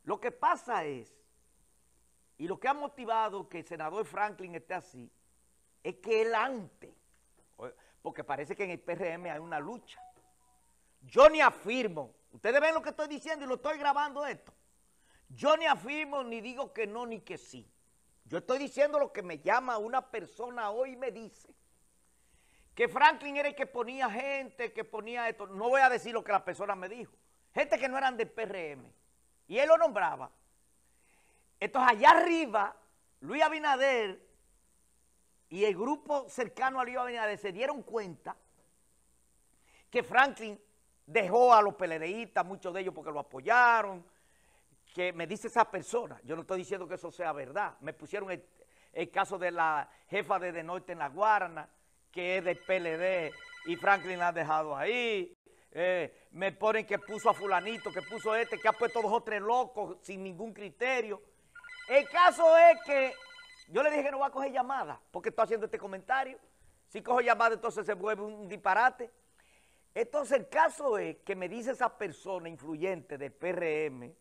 Lo que pasa es, y lo que ha motivado que el senador Franklin esté así, es que él antes, porque parece que en el PRM hay una lucha. Yo ni afirmo, ustedes ven lo que estoy diciendo y lo estoy grabando esto. Yo ni afirmo, ni digo que no, ni que sí. Yo estoy diciendo lo que me llama una persona hoy y me dice que Franklin era el que ponía gente, que ponía esto. No voy a decir lo que la persona me dijo. Gente que no eran del PRM. Y él lo nombraba. Entonces allá arriba, Luis Abinader y el grupo cercano a Luis Abinader se dieron cuenta que Franklin dejó a los PLDistas, muchos de ellos porque lo apoyaron, que me dice esa persona, yo no estoy diciendo que eso sea verdad, me pusieron el caso de la jefa de Norte en La Guarana, que es del PLD y Franklin la ha dejado ahí, me ponen que puso a fulanito, que puso que ha puesto 2 o 3 locos sin ningún criterio. El caso es que yo le dije que no voy a coger llamadas, porque estoy haciendo este comentario, si cojo llamadas entonces se vuelve un disparate. Entonces el caso es que me dice esa persona influyente del PRM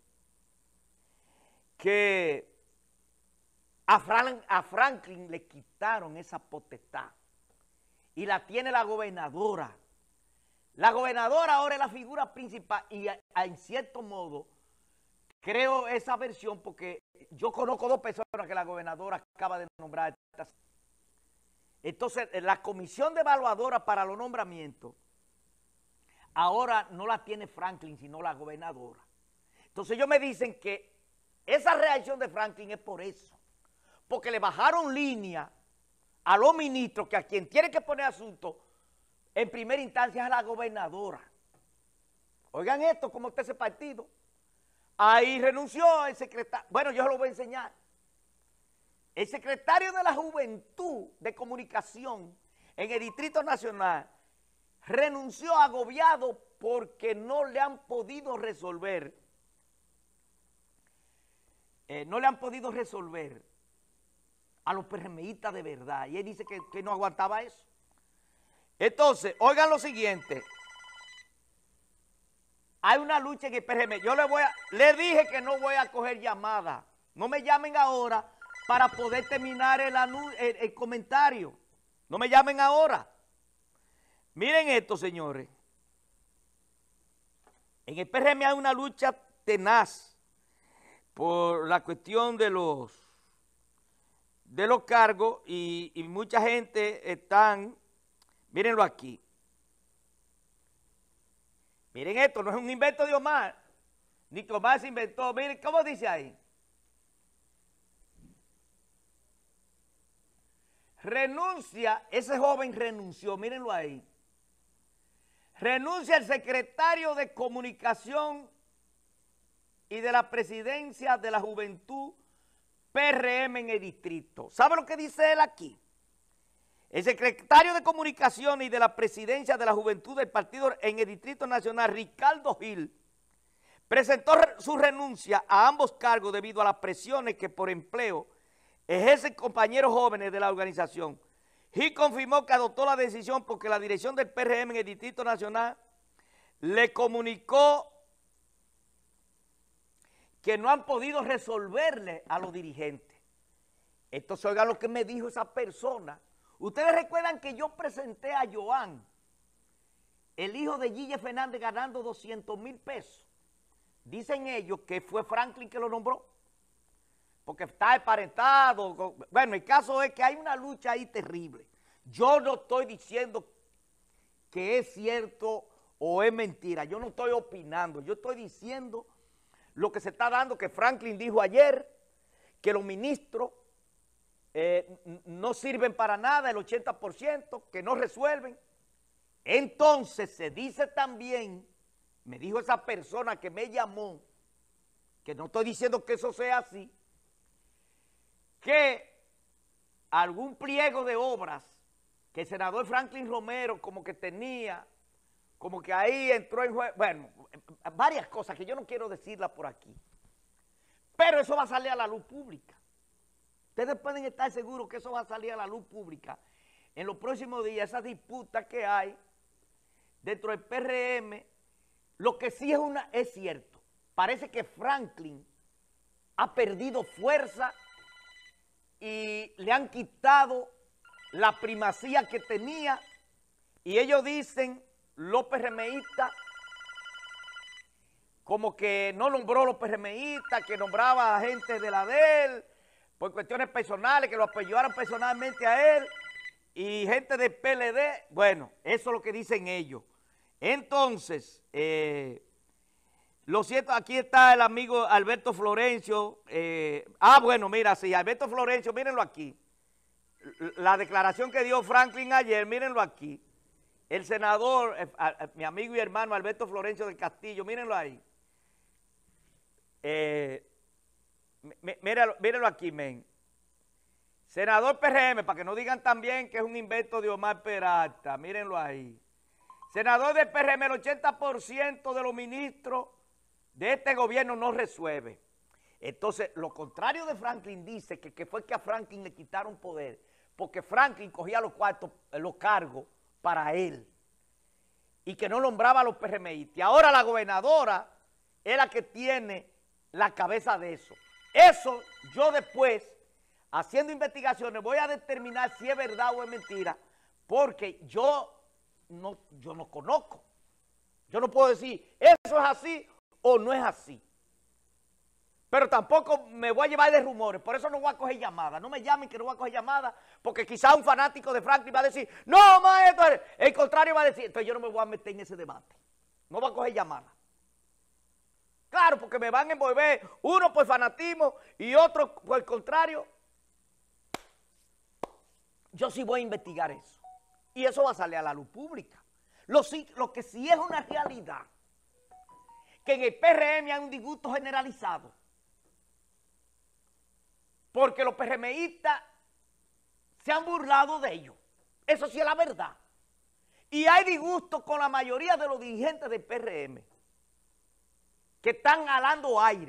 que a Franklin le quitaron esa potestad y la tiene la gobernadora. La gobernadora ahora es la figura principal y en cierto modo creo esa versión porque yo conozco 2 personas que la gobernadora acaba de nombrar. Entonces la comisión de evaluadora para los nombramientos ahora no la tiene Franklin, sino la gobernadora. Entonces ellos me dicen que esa reacción de Franklin es por eso. Porque le bajaron línea a los ministros, que a quien tiene que poner asunto en primera instancia es a la gobernadora. Oigan esto, ¿cómo está ese partido? Ahí renunció el secretario. Bueno, yo se lo voy a enseñar. El secretario de la Juventud de Comunicación en el Distrito Nacional renunció agobiado porque no le han podido resolver. A los PRMistas de verdad. Y él dice que no aguantaba eso. Entonces, oigan lo siguiente. Hay una lucha en el PRM. Yo le dije que no voy a coger llamadas. No me llamen ahora para poder terminar el comentario. No me llamen ahora. Miren esto, señores. En el PRM hay una lucha tenaz por la cuestión de los cargos y mucha gente están, mírenlo aquí. Miren esto, no es un invento de Omar, ni que Omar se inventó. Miren, ¿cómo dice ahí? Renuncia, ese joven renunció, mírenlo ahí. Renuncia el secretario de Comunicación y de la Presidencia de la Juventud PRM en el distrito. ¿Sabe lo que dice él aquí? El secretario de Comunicación y de la Presidencia de la Juventud del Partido en el Distrito Nacional, Ricardo Gil, presentó su renuncia a ambos cargos debido a las presiones que por empleo ejercen compañeros jóvenes de la organización. Gil confirmó que adoptó la decisión porque la dirección del PRM en el Distrito Nacional le comunicó que no han podido resolverle a los dirigentes. Entonces, oigan lo que me dijo esa persona. Ustedes recuerdan que yo presenté a Joan, el hijo de Gille Fernández, ganando 200,000 pesos. Dicen ellos que fue Franklin que lo nombró, porque está emparentado. Bueno, el caso es que hay una lucha ahí terrible. Yo no estoy diciendo que es cierto o es mentira. Yo no estoy opinando. Yo estoy diciendo lo que se está dando, que Franklin dijo ayer, que los ministros no sirven para nada, el 80%, que no resuelven. Entonces se dice también, me dijo esa persona que me llamó, que no estoy diciendo que eso sea así, que algún pliego de obras que el senador Franklin Romero como que tenía, como que ahí entró en juego, bueno, varias cosas que yo no quiero decirlas por aquí, pero eso va a salir a la luz pública. Ustedes pueden estar seguros que eso va a salir a la luz pública en los próximos días, esas disputas que hay dentro del PRM. Lo que sí es cierto, parece que Franklin ha perdido fuerza y le han quitado la primacía que tenía, y ellos dicen, los PRMistas, como que no nombró los PRMistas, que nombraba a gente de la de él, por cuestiones personales, que lo apoyaron personalmente a él, y gente del PLD, bueno, eso es lo que dicen ellos. Entonces, lo cierto, aquí está el amigo Alberto Florencio. Bueno, mira, sí, Alberto Florencio, mírenlo aquí. La declaración que dio Franklin ayer, mírenlo aquí. El senador, mi amigo y hermano Alberto Florencio del Castillo, mírenlo ahí. Mírenlo aquí, men. Senador PRM, para que no digan también que es un invento de Omar Peralta, mírenlo ahí. Senador del PRM, el 80% de los ministros de este gobierno no resuelve. Entonces, lo contrario de Franklin dice que fue que a Franklin le quitaron poder, porque Franklin cogía los cargos para él y que no nombraba a los PRMistas. Y ahora la gobernadora es la que tiene la cabeza de eso. Eso yo después, haciendo investigaciones, voy a determinar si es verdad o es mentira, porque yo no conozco. Yo no puedo decir, eso es así o no es así. Pero tampoco me voy a llevar de rumores, por eso no voy a coger llamadas. No me llamen que no voy a coger llamadas, porque quizá un fanático de Franklin va a decir, no, maestro, el contrario va a decir. Entonces yo no me voy a meter en ese debate. No voy a coger llamadas. Claro, porque me van a envolver uno por fanatismo y otro por el contrario. Yo sí voy a investigar eso. Y eso va a salir a la luz pública. Lo que sí es una realidad, que en el PRM hay un disgusto generalizado. Porque los PRMistas se han burlado de ellos. Eso sí es la verdad. Y hay disgusto con la mayoría de los dirigentes del PRM, que están alando aire.